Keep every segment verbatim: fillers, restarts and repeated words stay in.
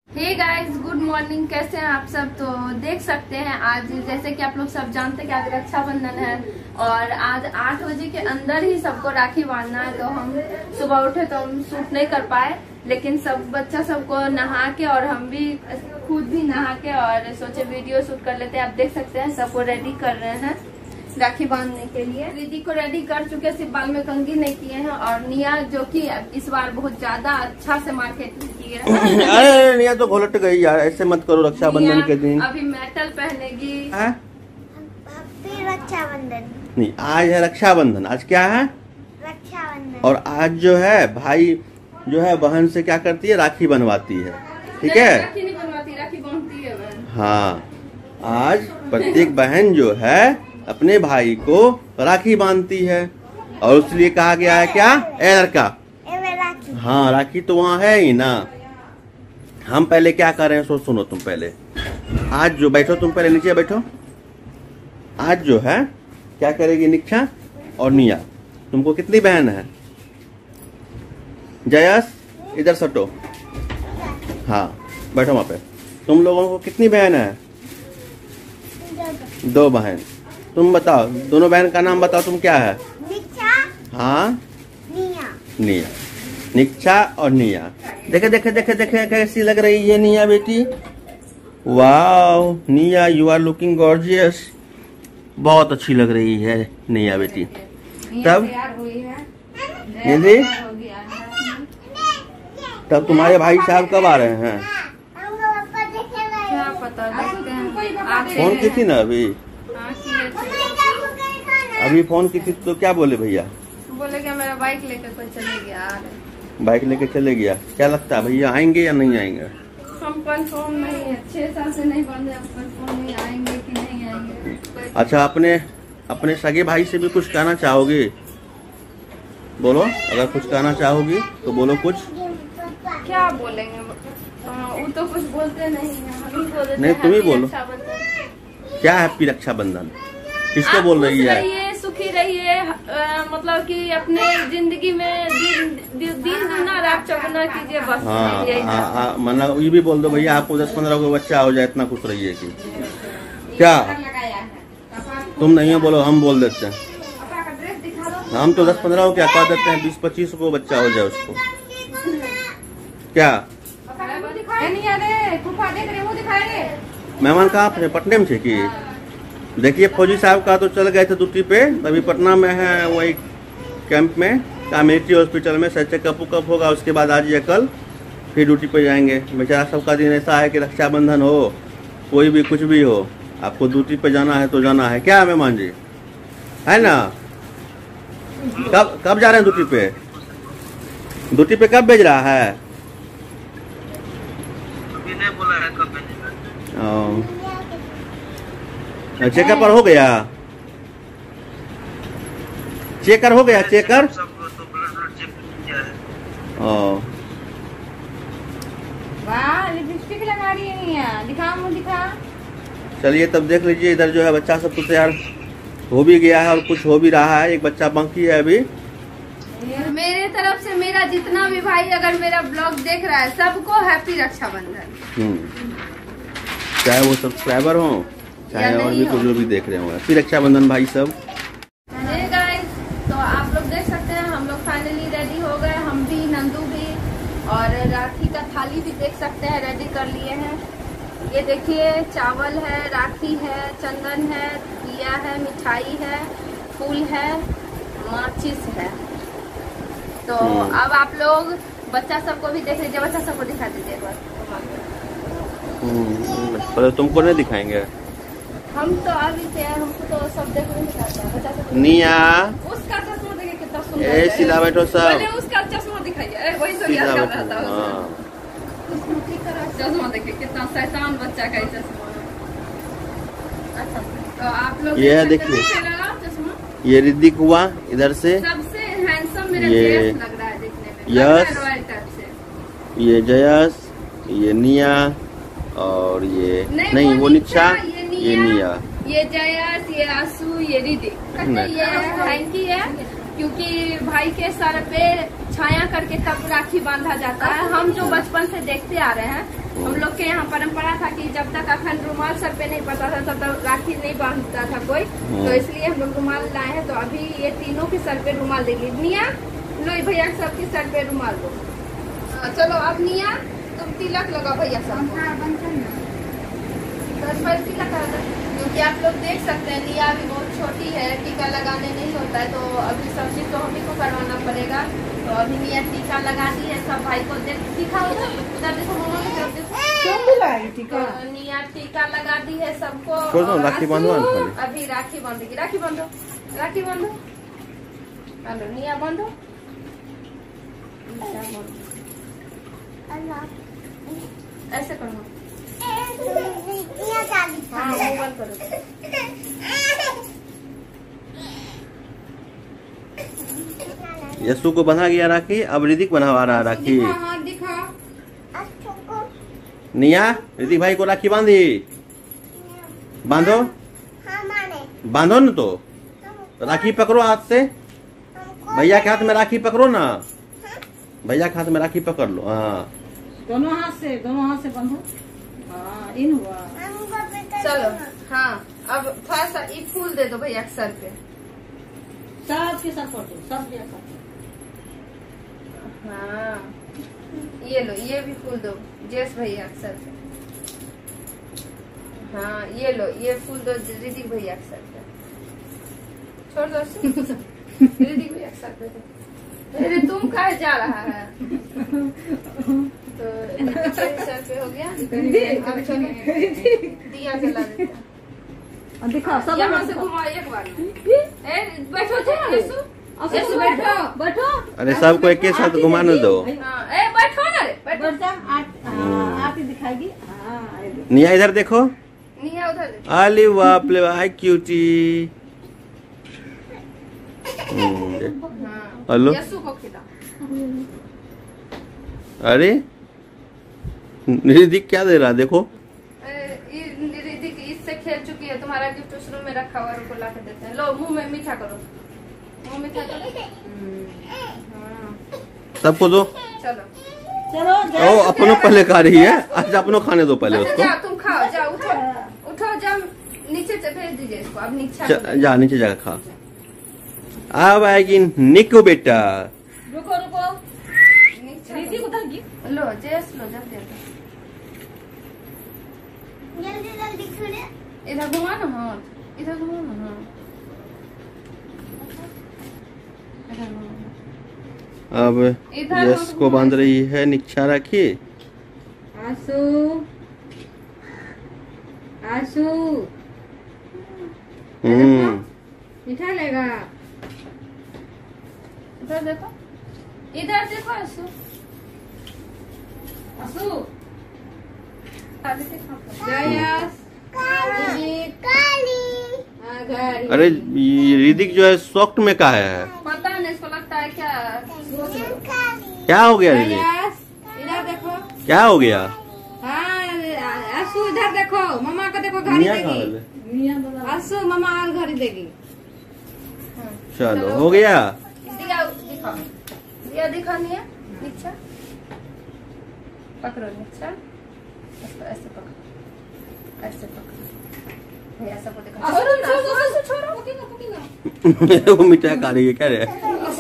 Hey guys, good morning. कैसे हैं आप सब? तो देख सकते हैं आज जैसे कि आप लोग सब जानते हैं कि आज रक्षाबंधन है और आज आठ बजे के अंदर ही सबको राखी बांधना है। तो हम सुबह उठे तो हम शूट नहीं कर पाए, लेकिन सब बच्चा सबको नहा के और हम भी खुद भी नहा के और सोचे वीडियो शूट कर लेते हैं। आप देख सकते हैं सबको रेडी कर रहे हैं राखी बांधने के लिए। दीदी को रेडी कर चुके, सिर्फ बाल में कंघी नहीं किए हैं। और निया जो कि इस बार बहुत ज्यादा अच्छा से मार्केट की है। अरे निया तो घोलट गई यार, ऐसे मत करो। रक्षाबंधन के दिन अभी मेटल पहनेगी। रक्षाबंधन नहीं, आज है रक्षाबंधन। आज क्या है? रक्षाबंधन। और आज जो है भाई जो है बहन से क्या करती है? राखी बनवाती है। ठीक है, राखी नहीं बनवाती, राखी बांधती है बहन। हाँ, आज प्रत्येक बहन जो है अपने भाई को राखी बांधती है और उसलिए कहा गया है क्या? ए लड़का, राखी। हाँ, राखी तो वहाँ है ही ना। हम पहले क्या कर रहे हैं सो सुनो तुम पहले। आज जो बैठो, तुम पहले नीचे बैठो। आज जो है क्या करेगी निक्षा और निया? तुमको कितनी बहन है? जयस इधर सटो। हाँ, बैठो वहाँ पे। तुम लोगों को कितनी बहन है? दो बहन। तुम बताओ, दोनों बहन का नाम बताओ। तुम क्या है? निक्षा। हाँ, निया। निया, निक्षा और निया। देखे देखे देखे देखे कैसी लग रही है निया बेटी। वाओ निया, यू आर लुकिंग गॉर्जियस। बहुत अच्छी लग रही है निया बेटी। तब दीदी, तब तुम्हारे भाई साहब कब आ रहे हैं? क्या पता, देखते हैं। फोन की थी ना अभी अभी फोन की थी तो क्या बोले भैया? बोले कि मेरा बाइक लेकर कोई चले गया। बाइक लेके चले गया। क्या लगता है भैया आएंगे या नहीं आएंगे? हम कंफर्म नहीं है, छह साल से नहीं बंदे, अब कंफर्म नहीं आएंगे कि नहीं आएंगे। अच्छा, अपने अपने सगे भाई से भी कुछ कहना चाहोगी? बोलो, अगर कुछ कहना चाहोगी तो बोलो कुछ। क्या बोलेंगे? वो तो कुछ बोलते नहीं है, हम ही बोलते नहीं, तुम ही बोलो। रक्षाबंधन। क्या हैप्पी रक्षाबंधन किसको बोल रही है? रहिए, सुखी रहिए, आ, मतलब कि अपने जिंदगी में दिन दिन दुना रात चौगुना कीजिए बस। हाँ, यही हाँ, हाँ, मतलब ये भी बोल दो भैया आपको दस पंद्रह को बच्चा हो जाए, इतना खुश रहिए कि क्या? तुम नहीं हो, बोलो, हम बोल देते हैं। हम तो दस पंद्रह को क्या कह देते हैं, बीस पच्चीस को बच्चा हो जाए उसको। क्या मेहमान कहाँ पे? पटने में थे कि? देखिए फौजी साहब का तो चल गए थे ड्यूटी पे, अभी पटना में है वही कैंप में, कम्युनिटी हॉस्पिटल में। सच चेकअप उकअप होगा, उसके बाद आज या कल फिर ड्यूटी पे जाएंगे। बेचारा सबका दिन ऐसा है कि रक्षाबंधन हो, कोई भी कुछ भी हो, आपको ड्यूटी पे जाना है तो जाना है। क्या मेहमान जी, है ना? कब कब जा रहे हैं ड्यूटी पे? ड्यूटी पे कब भेज रहा है? चेकर पर हो गया? चेकर हो गया? चेकर लिपस्टिक लगा रही है, दिखा मुझे दिखा। चलिए तब देख लीजिए, इधर जो है बच्चा सब तो तैयार हो भी गया है और कुछ हो भी रहा है। एक बच्चा बाकी है अभी। मेरे तरफ से मेरा जितना भी भाई अगर मेरा ब्लॉग देख रहा है, सबको हैप्पी रक्षाबंधन। चाहे वो सब्सक्राइबर हो चाहे और भी कुछ जो भी देख रहे हो, हैप्पी रक्षाबंधन भाई सब। हे गाइस, तो आप लोग देख सकते हैं हम लोग फाइनली रेडी हो गए, हम भी, नंदू भी। और राखी का थाली भी देख सकते हैं रेडी कर लिए हैं। ये देखिए, चावल है, राखी है, चंदन है, दिया है, मिठाई है, फूल है, माचिस है। तो अब आप लोग बच्चा सबको भी देख लीजिए, बच्चा सबको दिखा दीजिए बस। पर तुमको नहीं दिखाएंगे? हम तो अभी थे, हमको तो सब देखने दिखाता है बच्चा सब। निया, उसका चश्मा देखिए कितना सुंदर ए सीधा बैठो सब। उसका चश्मा दिखाइए, वही तो सीधा याद कर बैठो। रहा था। हाँ, चश्मा देखिए कितना शैतान बच्चा का चश्मा। अच्छा, तो आप लोग ये देखिए, चश्मा ये ऋतिक हुआ इधर से, सबसे हैंडसम मेरा ये लग रहा है देखने में। यस, रॉयल टाइप से। ये जयस, ये निया और ये नहीं, नहीं वो निक्षा, ये निया, ये जयस, ये आसू, ये रिदिक। ये हैंकी है क्योंकि भाई के सर पे छाया करके तब राखी बांधा जाता है। हम जो बचपन से देखते आ रहे हैं हम लोग के यहाँ परंपरा था कि जब तक अखंड रुमाल सर पे नहीं पड़ता था तब तक राखी नहीं बांधता था कोई, तो इसलिए हम लोग रुमाल लाए हैं। तो अभी ये तीनों के सर पे रुमाल देगी। निया लो भैया सबके सर पे रुमाल दो। चलो अब निया तुम तिलक लगाओ भैया सब तिलक लगा, क्योंकि आप लोग देख सकते हैं निया अभी बहुत छोटी है, टीका लगाने नहीं होता है, तो अभी सब चीज तो हम ही को करवाना पड़ेगा। तो अभी निया टीका लगा दी है, सब भाई को देख दिखाओ उधर देखो मम्मा की तरफ देखो टीका। निया टीका लगा दी है सबको। राखी बांधो अभी राखी बांधेगी, राखी बांधो राखी बांधो हेलो निया बांधो ऐसे करो। हाँ मोबाइल करो। यस्सु को बंधा गया राखी, अब रिदिक बनवा रहा राखी। निया रिदिक भाई को राखी बांधी, बांधो बांधो न तो राखी पकड़ो हाथ से, भैया के हाथ में राखी पकड़ो ना, भैया के हाथ में राखी पकड़ लो। हाँ दोनों हाथ से दोनों हाथ से बांधो। हाँ इन हुआ। चलो हाँ अब थोड़ा सा ये फूल दे दो भैया के सर पे, सबके सर पर दो, सब दिया कर। हाँ ये लो ये भी फूल दो जेस भैया के सर पे। हाँ ये लो ये फूल दो रिदिक भैया के सर पे, छोड़ दो रिदिक भैया के सर पे। अरे तुम कहाँ जा रहा है? तो सर पे हो गया। अब चलो दिया जला देता। दिखा सब यहाँ से घुमाओ एक बार। बैठो यस्सु बैठो बैठो। अरे सबको एक के साथ घुमाने दो। हाँ ए बैठो ना रे बैठो। आप ही दिखाएगी। निया इधर देखो, निया उधर देखो। अली बाप ले भाई क्यूटी। हेलो यस्सु को खिला। अरे रिदिक क्या दे रहा देखो। रिदिक इससे खेल चुकी है, तुम्हारा गिफ्ट उस रूम में रखा हुआ रुको ला के देते हैं। लो मुंह में मीठा करो, मुंह मीठा करो। हाँ सबको दो। चलो चलो ओ अपनों पहले खा रही है, आज अपनों खाने दो पहले अच्छा उसको। जाओ तुम खाओ, जाओ उठो उठो जाओ नीचे से भेज दीजिए इसको। अब नीचे जा, जा नीचे जाकर खा। अब आएगी निको बेटा। रुको रुको रिदिक उधर गिर लो जेस लो जल्दी जल्दी जल्दी खुले। इधर घुमा ना हाथ, इधर घुमा ना हाँ इधर घुमा। अब यश को बांध रही है निक्षा राखी। आसू आसू हम्म मीठा लेगा। इधर देखो इधर देखो आसू आसू आगे देखो। जयस काली अरे ये रिदिक जो है सॉफ्ट में का है, पता नहीं इसको लगता है क्या। काली क्या हो गया रिदिक, जयस इधर देखो। क्या हो गया? हाँ आसू इधर देखो, मम्मा को देखो घड़ी निया कहाँ देगी। है? आसू मम्मा और घड़ी देगी। चलो हो गया। दिया दिखाओ, दिया दिखा निया निक्षा पकड़ो निक्षा, इसको ऐसे पकड़ो ऐसे पकड़ो भैया सबको दिखा। छोड़ो ना छोड़ो छोड़ो पकड़ो पकड़ो। वो मिठाई खा रही है क्या रे?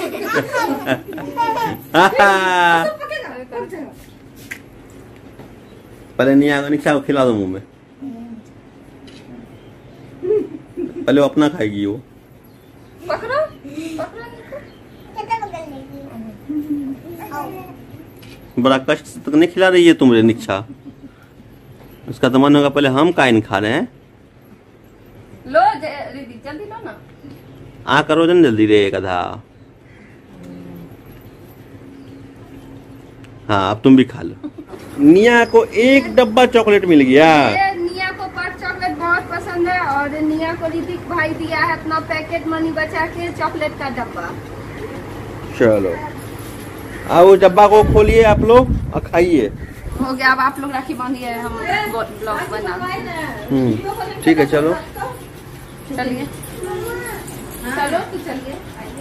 पहले निया निक्षा को खिला दो मुंह में, पहले वो अपना खाएगी वो। पकड़ो पकड़ो कितना पकड़ लेगी। बड़ा कष्ट से तक नहीं खिला रही है तुम रे निक्षा, उसका तो मन होगा पहले हम काइन खा रहे हैं। लो रिदिक जल्दी लो ना। आ करो जन जल्दी रे गधा। हाँ अब तुम भी खा लो। निया को एक डब्बा चॉकलेट मिल गया। ये निया को पर्क चॉकलेट बहुत पसंद है और निया को रिदिक भाई दिया है अपना पैकेट मनी बचा के चॉकलेट का डब्बा। चलो अब उस डब्बा को खोलिए आप लोग और खाइए। हो गया, अब आप लोग राखी बांधिए, हम ब्लॉग बना। हम्म ठीक है चलो चलिए चलो तो चलिए।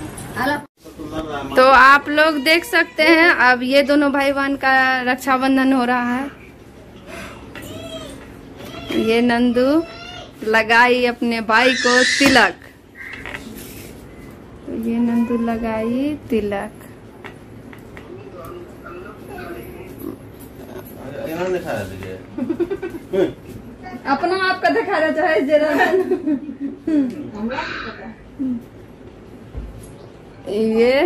तो आप लोग देख सकते हैं अब ये दोनों भाई बहन का रक्षाबंधन हो रहा है। ये नंदू लगाई अपने भाई को तिलक। तो ये नंदू लगाई तिलक। अपना आपका दिखा रहा चाहे जरा ये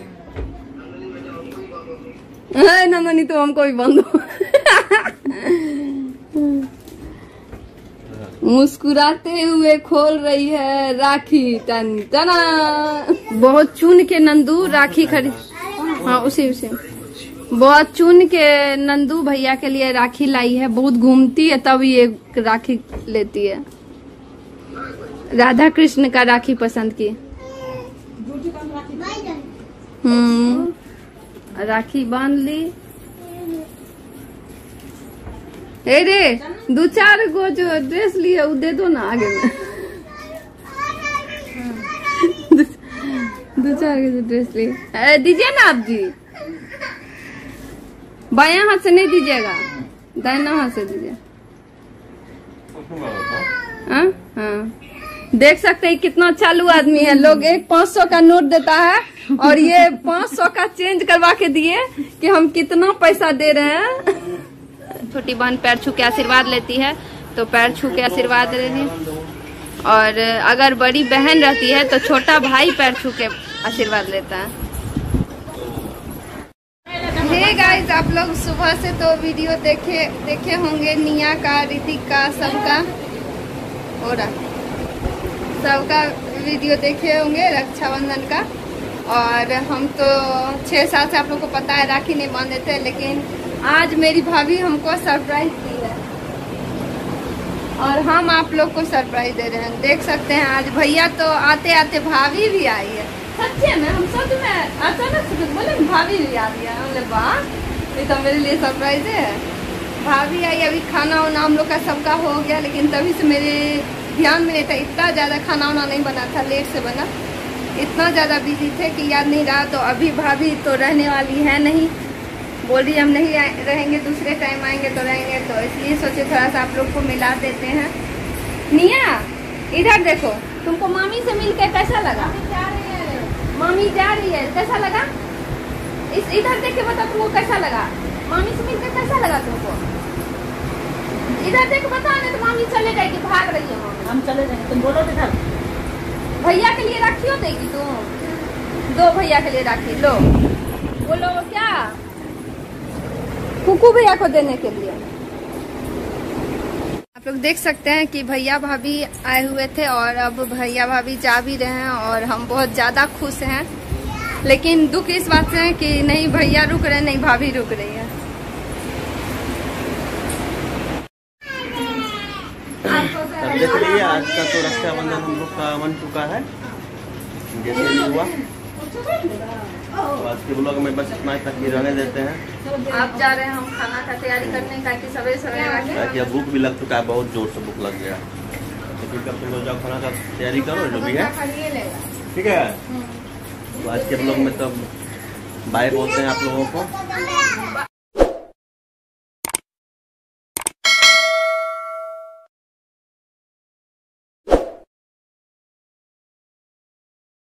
नंदनी तो हमको भी बंद हो। मुस्कुराते हुए खोल रही है राखी। टन टना बहुत चुन के नंदू राखी खरीद। हाँ उसी उसी बहुत चुन के नंदू भैया के लिए राखी लाई है। बहुत घूमती है तब ये राखी लेती है। राधा कृष्ण का राखी पसंद की। हम्म राखी बांध ली। ए रे दो चार गो जो ड्रेस लिए वो दे दो ना आगे में। दो चार गो जो ड्रेस लिए दीजिए ना आप जी। बायां हाथ से नहीं दीजिएगा, दाहिना हाथ से दीजिए। हाँ हाँ देख सकते हैं कितना चालू आदमी है। लोग एक पाँच सौ का नोट देता है और ये पाँच सौ का चेंज करवा के दिए कि हम कितना पैसा दे रहे हैं। छोटी बहन पैर छू के आशीर्वाद लेती है तो पैर छू के आशीर्वाद दे रही है। और अगर बड़ी बहन रहती है तो छोटा भाई पैर छू के आशीर्वाद लेता है। हे गाइस आप लोग सुबह से तो वीडियो देखे देखे होंगे निया का, ऋतिक का, सबका हो रहा सबका वीडियो देखे होंगे रक्षाबंधन का। और हम तो छह साल से आप लोग को पता है राखी नहीं बांधे थे, लेकिन आज मेरी भाभी हमको सरप्राइज दी है और हम आप लोग को सरप्राइज दे रहे हैं। देख सकते हैं आज भैया तो आते आते भाभी भी आई है। सच्चे में हम सच में अचानक से बोले भाभी भी आ रही है। हमने वाह ये तो मेरे लिए सरप्राइज है। भाभी आई, अभी खाना वाना हम लोग का सबका हो गया, लेकिन तभी से मेरे ध्यान में नहीं था। इतना ज़्यादा खाना वाना नहीं बना था, लेट से बना। इतना ज़्यादा बिजी थे कि याद नहीं रहा। तो अभी भाभी तो रहने वाली है नहीं, बोल रही हम नहीं रहेंगे, दूसरे टाइम आएंगे तो रहेंगे। तो इसलिए सोचे थोड़ा सा आप लोग को मिला देते हैं। निया इधर देखो, तुमको मामी से मिलकर कैसा लगा? मामी जा रही है, कैसा लगा? इस इधर देख के बताओ तुमको कैसा लगा? मामी से मिलकर कैसा लगा तुमको? इधर देख बता, नहीं तो मामी चले गए कि भाग रही है मामी। हम चले जाएंगे, तुम बोलो इधर। भैया के लिए राखी हो देगी तुम? दो भैया के लिए राखी लो। बोलो क्या? कुकू भैया को देने के लिए। आप लोग देख सकते हैं कि भैया भाभी आए हुए थे और अब भैया भाभी जा भी रहे हैं और हम बहुत ज्यादा खुश हैं। लेकिन दुख इस बात से है कि नहीं भैया रुक रहे, नहीं भाभी रुक रही है। अब देख लीजिए आज का तो रक्षाबंधन हम लोग का बन चुका है जैसे भी हुआ। तो आज के ब्लॉग में बस इतना तक ही रहने देते हैं। आप जा रहे हैं हम खाना का तैयारी करने का कि सवेरे सवेरे ताकि अब भूख भी लग चुका है, बहुत जोर से भूख लग गया। तो फिर कब तुम लोग जाओ खाना का तैयारी करो जो भी है, ठीक है। तो आज के ब्लॉग में तब बाय बोलते हैं आप लोगों को।